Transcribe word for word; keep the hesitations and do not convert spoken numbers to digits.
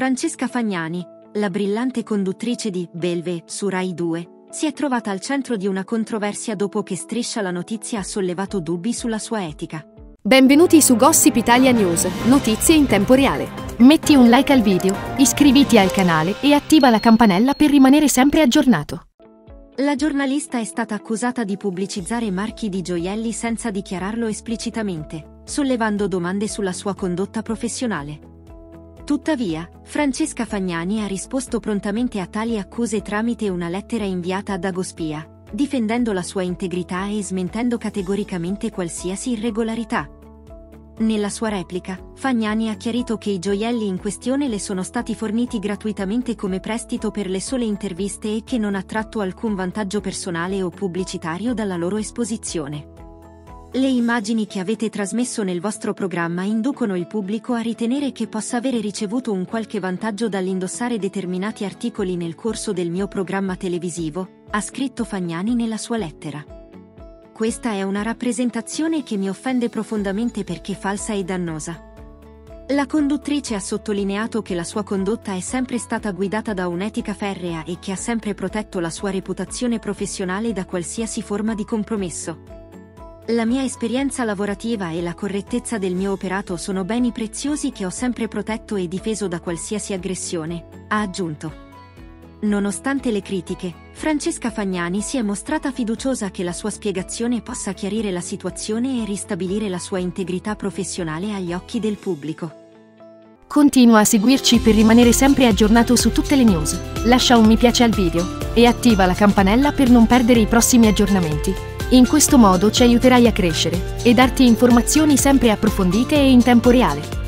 Francesca Fagnani, la brillante conduttrice di Belve su Rai due, si è trovata al centro di una controversia dopo che Striscia la Notizia ha sollevato dubbi sulla sua etica. Benvenuti su Gossip Italia News, notizie in tempo reale. Metti un like al video, iscriviti al canale e attiva la campanella per rimanere sempre aggiornato. La giornalista è stata accusata di pubblicizzare marchi di gioielli senza dichiararlo esplicitamente, sollevando domande sulla sua condotta professionale. Tuttavia, Francesca Fagnani ha risposto prontamente a tali accuse tramite una lettera inviata a Dagospia, difendendo la sua integrità e smentendo categoricamente qualsiasi irregolarità. Nella sua replica, Fagnani ha chiarito che i gioielli in questione le sono stati forniti gratuitamente come prestito per le sole interviste e che non ha tratto alcun vantaggio personale o pubblicitario dalla loro esposizione. Le immagini che avete trasmesso nel vostro programma inducono il pubblico a ritenere che possa avere ricevuto un qualche vantaggio dall'indossare determinati articoli nel corso del mio programma televisivo, ha scritto Fagnani nella sua lettera. Questa è una rappresentazione che mi offende profondamente perché falsa e dannosa. La conduttrice ha sottolineato che la sua condotta è sempre stata guidata da un'etica ferrea e che ha sempre protetto la sua reputazione professionale da qualsiasi forma di compromesso. La mia esperienza lavorativa e la correttezza del mio operato sono beni preziosi che ho sempre protetto e difeso da qualsiasi aggressione, ha aggiunto. Nonostante le critiche, Francesca Fagnani si è mostrata fiduciosa che la sua spiegazione possa chiarire la situazione e ristabilire la sua integrità professionale agli occhi del pubblico. Continua a seguirci per rimanere sempre aggiornato su tutte le news. Lascia un mi piace al video e attiva la campanella per non perdere i prossimi aggiornamenti. In questo modo ci aiuterai a crescere e darti informazioni sempre approfondite e in tempo reale.